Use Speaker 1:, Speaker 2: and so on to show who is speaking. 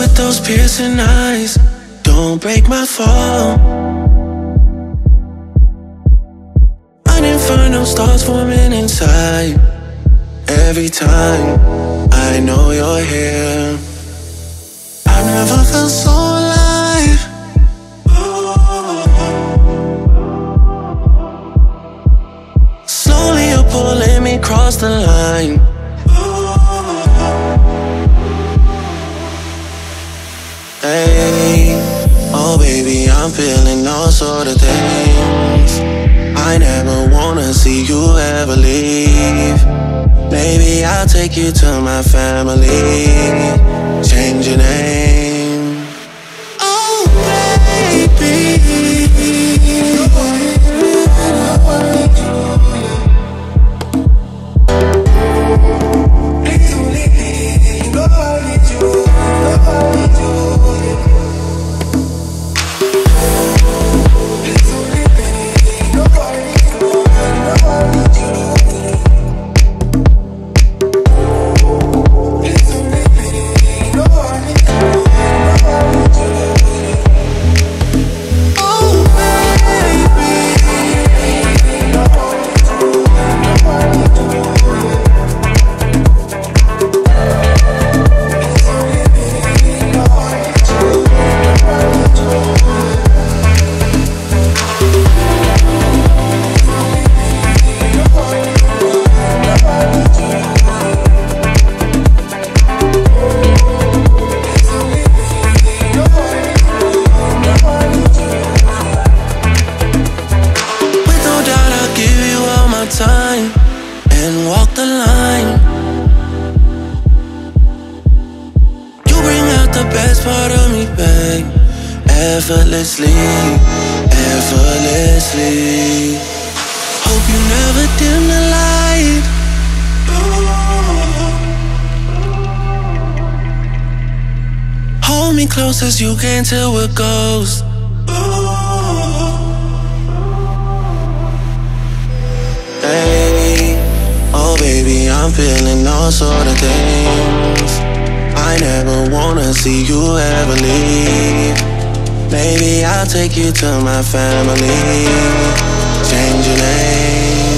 Speaker 1: with those piercing eyes, don't break my fall. An inferno starts forming inside. Every time I know you're here, I've never felt so alive. Slowly you're pulling me across the line. Hey, oh baby, I'm feeling all sort of things. I never wanna see you ever leave. Maybe I'll take you to my family. Change your name. Oh baby, time and walk the line. You bring out the best part of me, babe. Effortlessly, effortlessly. Hope you never dim the light. Hold me close as you can till we're ghosts. Hey, oh baby, I'm feeling all sort of things. I never wanna see you ever leave. Maybe I'll take you to my family. Change your name.